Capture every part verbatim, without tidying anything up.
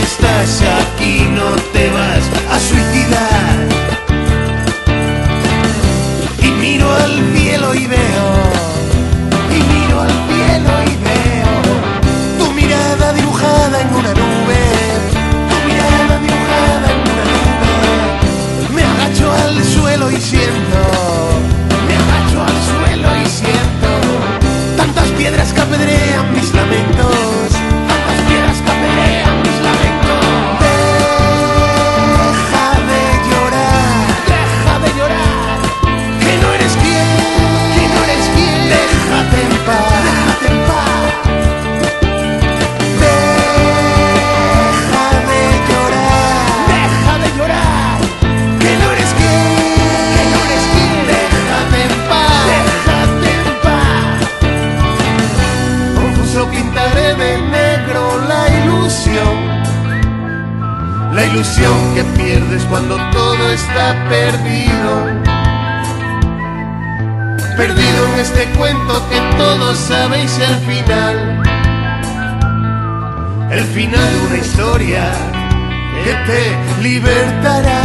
estás aquí, no te vas a suicidar. Y miro al cielo y veo, y miro al cielo y veo tu mirada dibujada en una nube, tu mirada dibujada en una nube. Me agacho al suelo y siento, me agacho al suelo y siento tantas piedras que apedrean mis lamentos, tantas piedras que apedrean mis lamentos. Deja de llorar, deja de llorar, que no eres quien, que no eres quien. Déjate en paz, déjate en paz. Deja de llorar, deja de llorar, que no eres quien, que no eres quien. Déjate en paz, déjate en paz. Confuso pintaré de negro la ilusión, la ilusión que pierdes cuando todo está perdido, perdido en este cuento que todos sabéis el final, el final de una historia que te libertará.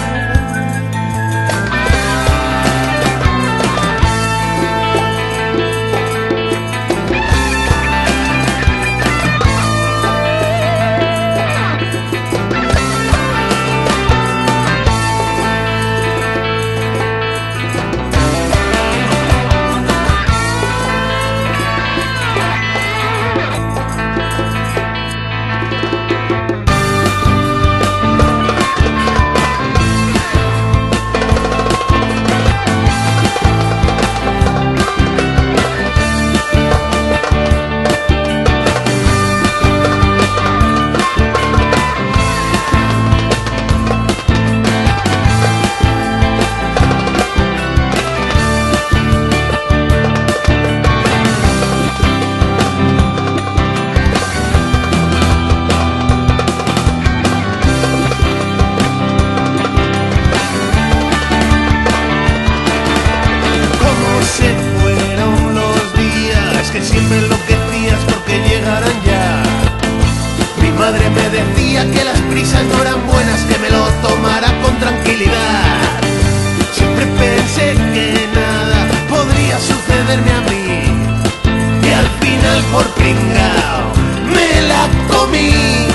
Siempre enloquecías porque llegarán ya. Mi madre me decía que las prisas no eran buenas, que me lo tomara con tranquilidad. Siempre pensé que nada podría sucederme a mí, que al final por pringao me la comí.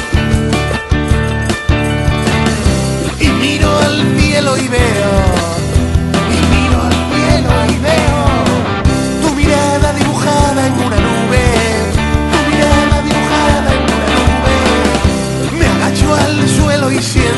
Y miro al cielo y veo, y miro al cielo y veo tu mirada dibujada en una nube, tu mirada dibujada en una nube. Me agacho al suelo y siento